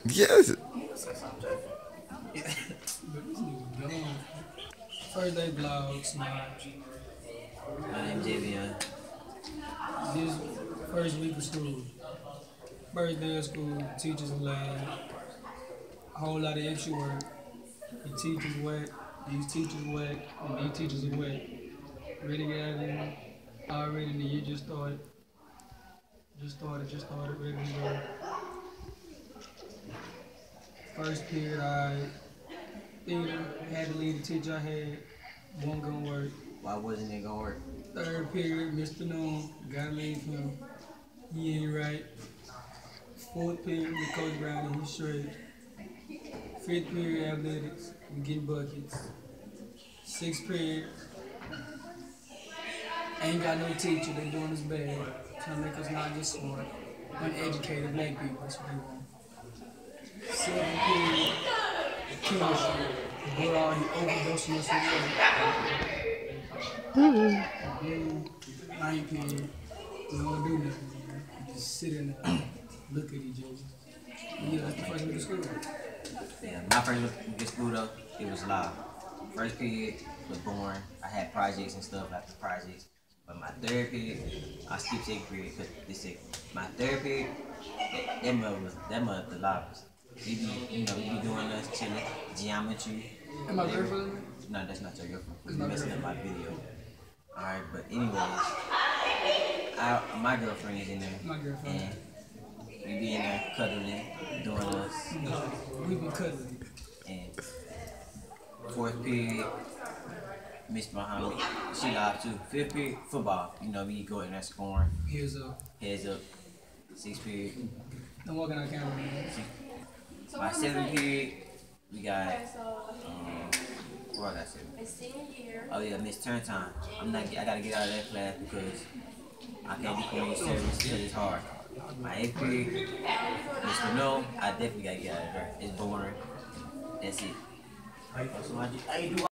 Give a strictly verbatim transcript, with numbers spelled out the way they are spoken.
Yes. First day vlog, Semaj. My name's Jayvion. This first week of school. First day of school, teachers in lab. A whole lot of extra work. The teachers wet, these teachers wet, and these teachers are wet. Ready to get out of here. Already the year just started. Just started, just started, ready to go. First period, I theater, had to leave the teacher I had, wasn't gonna work. Why wasn't it gonna work? Third period, Mister Noon, gotta leave him. He ain't right. Fourth period, with Coach Brown, he's straight. Fifth period, athletics, we getting buckets. Sixth period, ain't got no teacher, they doing us bad. Trying to make us not get smart. Uneducated black people, that's what they want. Seventh period, chemistry. We're already overdosing us with water. Ninth period, we don't do nothing. We just sit in there, look at each other. Yeah, that's the first week of school. Yeah, my first week of school though, it was live. First period was boring. I had projects and stuff after projects. But my third period, I skipped second period because this second. My third period, that, that mother was that mother the livest. We be, you know, we be doing us chilling, geometry. Am I girlfriend? No, that's not your girlfriend. Because you're messing up my video. Alright, but anyways, I, my girlfriend is in there. My girlfriend. And we be in there cuddling, doing us. We be cuddling. And fourth period, Miss Muhammad, she live too. Fifth period, football. You know, we go in there scoring. Heads up. Heads up. Sixth period. Don't walk in our camera. My seventh period, we got, um, what I got seven? Oh yeah, Miss Turn Time. I'm not, I gotta get out of that class because I can't do community service because it's hard. My eighth period, Mister No, I definitely gotta get out of there. It's boring. That's it. So I do, I do